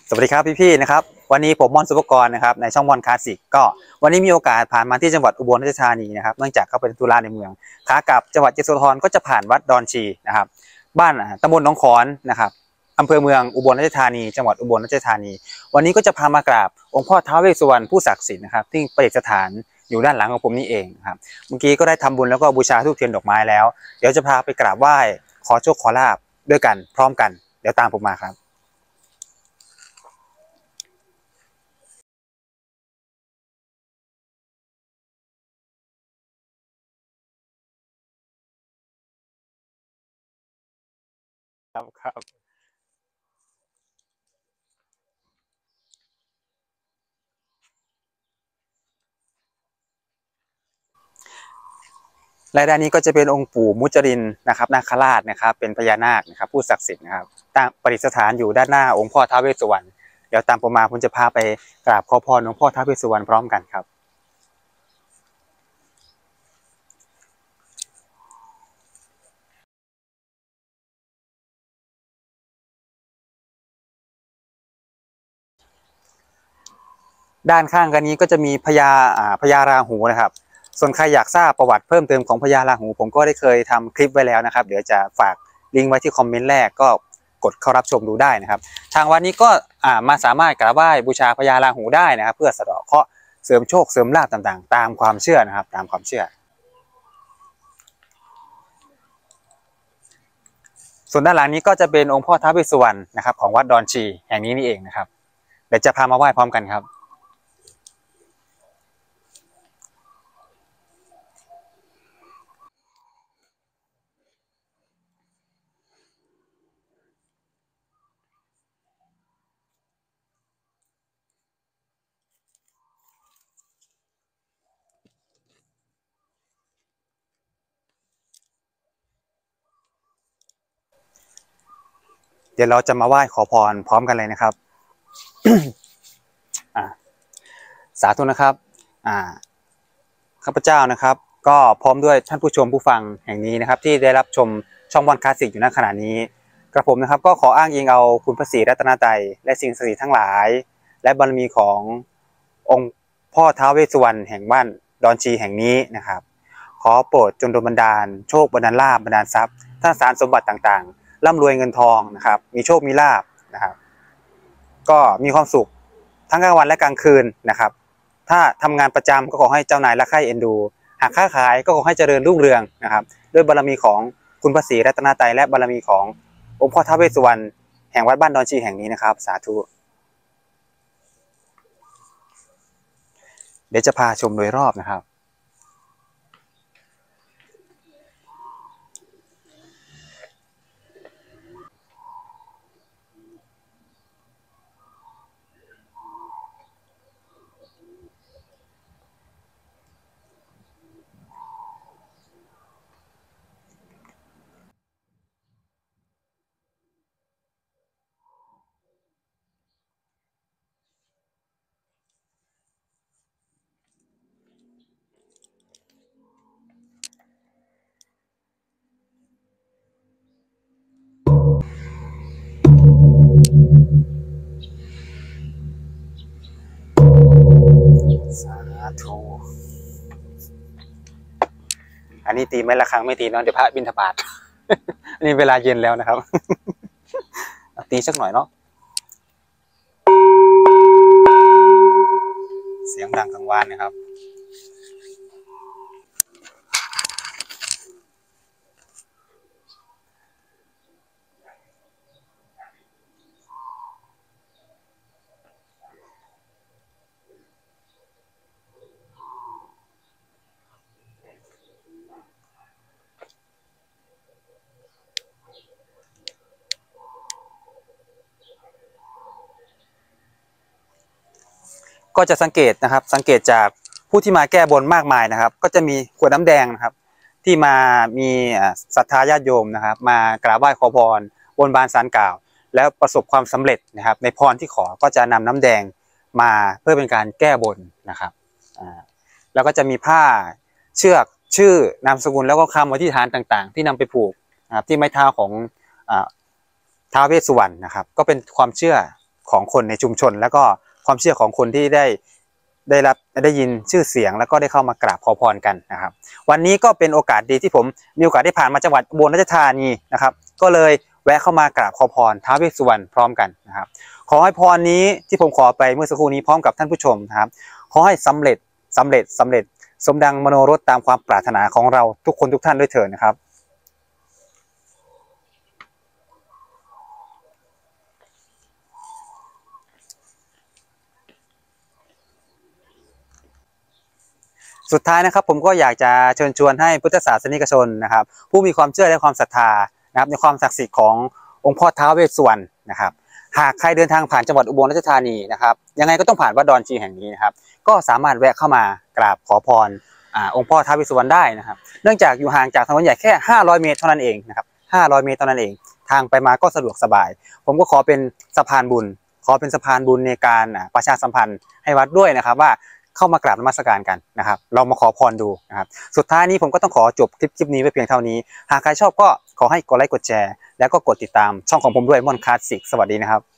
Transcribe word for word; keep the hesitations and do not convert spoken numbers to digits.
สวัสดีครับพี่ๆนะครับวันนี้ผมม่อนสุภกรนะครับในช่องม่อนคลาสสิกก็วันนี้มีโอกาสผ่านมาที่จังหวัดอุบลราชธานีนะครับเนื่องจากเขาเป็นธุระในเมืองขากลับจังหวัดยโสธรก็จะผ่านวัดดอนชีนะครับบ้านตำบลหนองขอนนะครับอำเภอเมืองอุบลราชธานีจังหวัดอุบลราชธานีวันนี้ก็จะพามากราบองค์พ่อท้าวเวสสุวรรณผู้ศักดิ์สิทธิ์นะครับที่ประดิษฐานอยู่ด้านหลังของผมนี่เองครับเมื่อกี้ก็ได้ทำบุญแล้วก็บูชาธูปเทียนดอกไม้แล้วเดี๋ยวจะพาไปกราบไหว้ขอโชคขอลาภด้วยกันพร้อมกันเดี๋ยวตามผมมาครับครับครับและด้านนี้ก็จะเป็นองค์ปู่มุจรินนะครับนาคราชนะครับเป็นพญานาคนะครับผู้ศักดิ์สิทธิ์นะครับตั้งประดิษฐานอยู่ด้านหน้าองค์พ่อท้าวเวสสุวรรณเดี๋ยวตามผมมาผมจะพาไปกราบขอพรองค์พ่อท้าวเวสสุวรรณพร้อมกันครับด้านข้างกันนี้ก็จะมีพญาอ่าพญาราหูนะครับส่วนใครอยากทราบประวัติเพิ่มเติมของพญาราหูผมก็ได้เคยทำคลิปไว้แล้วนะครับเดี๋ยวจะฝากลิงก์ไว้ที่คอมเมนต์แรกก็กดเข้ารับชมดูได้นะครับทางวันนี้ก็อ่ามาสามารถกราบไหว้บูชาพญาราหูได้นะครับเพื่อสะเดาะเคราะห์เสริมโชคเสริมลาภต่างๆตามความเชื่อนะครับตามความเชื่อส่วนด้านหลังนี้ก็จะเป็นองค์พ่อท้าวเวสสุวรรณนะครับของวัดดอนชีแห่งนี้นี่เองนะครับเดี๋ยวจะพามาไหว้พร้อมกันครับเดี๋ยวเราจะมาไหว้ขอพรพร้อมกันเลยนะครับ อ่าสาธุนะครับอ่าข้าพเจ้านะครับก็พร้อมด้วยท่านผู้ชมผู้ฟังแห่งนี้นะครับที่ได้รับชมช่องบอลคลาสสิกอยู่ณขณะนี้กระผมนะครับก็ขออ้างอิงเอาคุณพระศรีรัตนตรัยและสิ่งศักดิ์สิทธิ์ทั้งหลายและบารมีขององค์พ่อท้าวเวสสุวรรณแห่งบ้านดอนชีแห่งนี้นะครับขอโปรดจงดลบันดาลโชคบันดาลลาภบันดาลทรัพย์ท่านสารสมบัติต่างๆร่ำรวยเงินทองนะครับมีโชคมีลาภนะครับก็มีความสุขทั้งกลางวันและกลางคืนนะครับถ้าทำงานประจำก็ขอให้เจ้านายรักใคร่เอ็นดูหากค้าขายก็ขอให้เจริญรุ่งเรืองนะครับด้วยบารมีของคุณพระศรีรัตนตรัยและบารมีขององค์พ่อท้าวเวสสุวรรณแห่งวัดบ้านดอนชีแห่งนี้นะครับสาธุเดี๋ยวจะพาชมโดยรอบนะครับสาธุอันนี้ตีไม่ละครั้งไม่ตีเนาะเดี๋ยวพระบิณฑบาต อันนี้เวลาเย็นแล้วนะครับ ตีสักหน่อยเนาะเสียงดังกังวานนะครับก็จะสังเกตนะครับสังเกตจากผู้ที่มาแก้บนมากมายนะครับก็จะมีขวดน้ำแดงนะครับที่มามีศรัทธาญาติโยมนะครับมากราบไหว้ขอพรบนบานศาลกล่าวแล้วประสบความสำเร็จนะครับในพรที่ขอก็จะนำน้ำแดงมาเพื่อเป็นการแก้บนนะครับแล้วก็จะมีผ้าเชือกชื่อนามสกุลแล้วก็คำอธิษฐานต่างๆที่นำไปผูกนะครับที่ไม้เท้าของท้าวเวสสุวรรณนะครับก็เป็นความเชื่อของคนในชุมชนแล้วก็ความเชื่อของคนที่ได้ได้รับได้ยินชื่อเสียงแล้วก็ได้เข้ามากราบขอพรกันนะครับวันนี้ก็เป็นโอกาสดีที่ผมมีโอกาสได้ผ่านมาจังหวัดอุบลราชธานีนะครับก็เลยแวะเข้ามากราบขอพรท้าวเวสสุวรรณพร้อมกันนะครับขอให้พรนี้ที่ผมขอไปเมื่อสักครู่นี้พร้อมกับท่านผู้ชมนะครับขอให้สำเร็จสำเร็จสำเร็จสมดังมโนรถตามความปรารถนาของเราทุกคนทุกท่านด้วยเถิดนะครับสุดท้ายนะครับผมก็อยากจะเชิญชวนให้พุทธศาสนิกชนนะครับผู้มีความเชื่อและความศรัทธานะครับในความศักดิ์สิทธิ์ขององค์พ่อท้าวเวสสุวรรณนะครับหากใครเดินทางผ่านจังหวัดอุบลราชธานีนะครับยังไงก็ต้องผ่านวัดดอนชีแห่งนี้นะครับก็สามารถแวะเข้ามากราบขอพรอ่าองค์พ่อท้าวเวสสุวรรณได้นะครับเนื่องจากอยู่ห่างจากถนนใหญ่แค่ห้าร้อยเมตรเท่านั้นเองนะครับห้าร้อยเมตรเท่านั้นเองทางไปมาก็สะดวกสบายผมก็ขอเป็นสะพานบุญขอเป็นสะพานบุญในการประชาสัมพันธ์ให้วัดด้วยนะครับว่าเข้ามากราบนมัสการกันนะครับเรามาขอพรดูนะครับสุดท้ายนี้ผมก็ต้องขอจบคลิปคลิปนี้ไว้เพียงเท่านี้หากใครชอบก็ขอให้กดไลค์กดแชร์แล้วก็กดติดตามช่องของผมด้วยม่อนคลาสสิกสวัสดีนะครับ